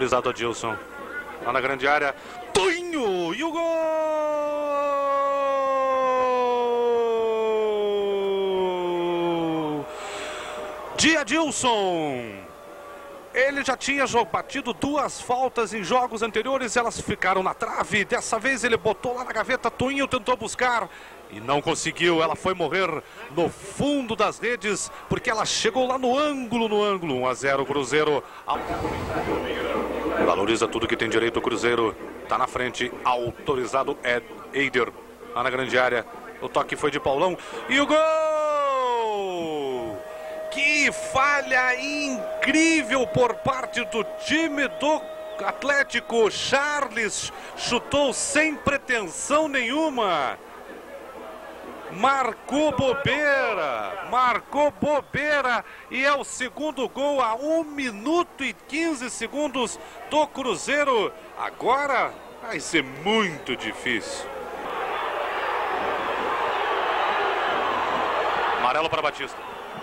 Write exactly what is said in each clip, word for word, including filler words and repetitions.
Autorizado a Adilson. Lá na grande área. Tonho! E o gol! De Adilson. Ele já tinha batido duas faltas em jogos anteriores, elas ficaram na trave. Dessa vez ele botou lá na gaveta, Tonho tentou buscar e não conseguiu. Ela foi morrer no fundo das redes, porque ela chegou lá no ângulo, no ângulo. um a zero Cruzeiro. Valoriza tudo que tem direito o Cruzeiro. Tá na frente, autorizado Ed Eider. Lá na grande área, o toque foi de Paulão. E o gol! Que falha incrível por parte do time do Atlético. Charles chutou sem pretensão nenhuma. Marcou bobeira, marcou bobeira e é o segundo gol a um minuto e quinze segundos do Cruzeiro. Agora vai ser muito difícil. Amarelo para Batista.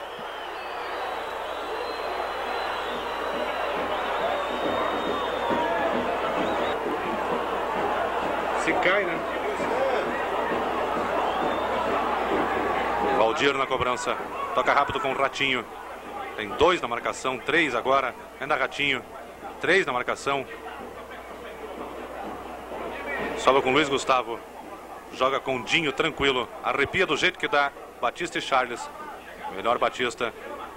Se cai, né? Valdir na cobrança. Toca rápido com o Ratinho. Tem dois na marcação, três agora. Ainda Ratinho. Três na marcação. Sobe com Luiz Gustavo. Joga com Dinho tranquilo. Arrepia do jeito que dá. Batista e Charles. Melhor Batista.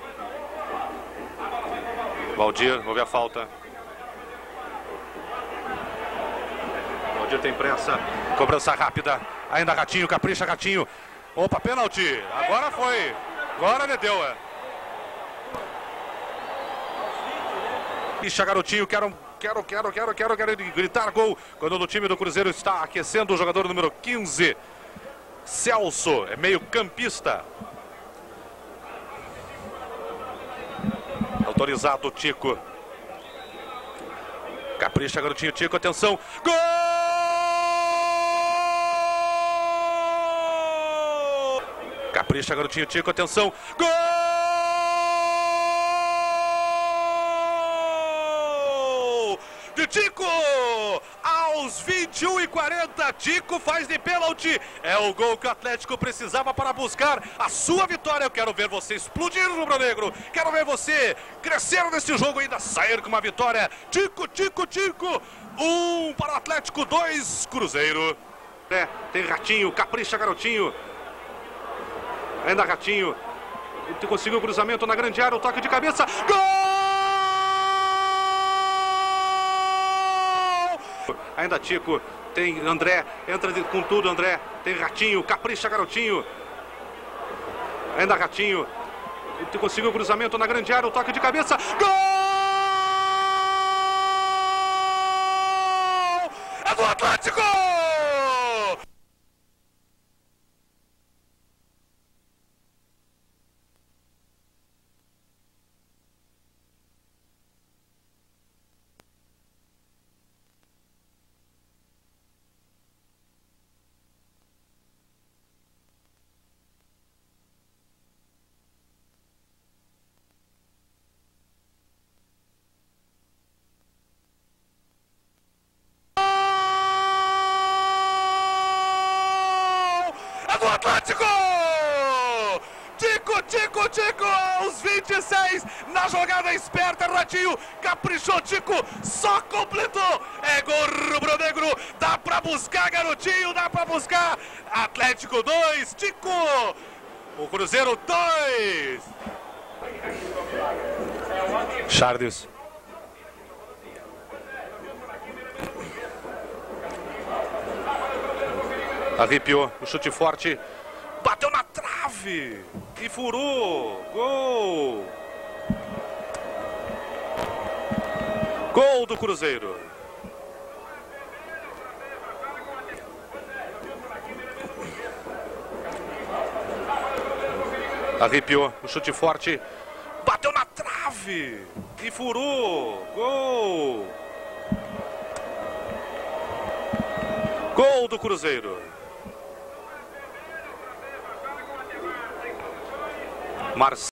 Valdir, houve a falta. Valdir tem pressa. Cobrança rápida. Ainda Ratinho, capricha Ratinho. Opa, pênalti. Agora foi. Agora ele deu, é. Ixi, garotinho, quero, quero, quero, quero, quero, quero gritar gol. Quando o time do Cruzeiro está aquecendo o jogador número quinze. Celso, é meio campista. Autorizado, Tico. Capricha, garotinho, Tico, atenção. Gol! Capricha, garotinho, Tico, atenção. Gol! De Tico! Aos vinte e um e quarenta, Tico faz de pênalti. É o gol que o Atlético precisava para buscar a sua vitória. Eu quero ver você explodir, rubro-negro. Quero ver você crescer nesse jogo e ainda sair com uma vitória. Tico, Tico, Tico. Um para o Atlético, dois Cruzeiro. É, tem Ratinho, capricha, garotinho. Ainda Ratinho. Ele conseguiu o cruzamento na grande área, o toque de cabeça. Gol! Ainda Tico. Tem André. Entra com tudo, André. Tem Ratinho. Capricha, garotinho. Ainda Ratinho. Ele conseguiu o cruzamento na grande área, o toque de cabeça. Gol! É do Atlético! Do Atlético! Tico, Tico, Tico, aos vinte e seis, na jogada esperta, Ratinho, caprichou, Tico, só completou, é gol rubro-negro, dá pra buscar, garotinho, dá pra buscar, Atlético dois, Tico, o Cruzeiro dois. Charles. Arrepiou, o chute forte, bateu na trave e furou, gol! Gol do Cruzeiro. Arrepiou, o chute forte, bateu na trave e furou, gol! Gol do Cruzeiro. Marcelo.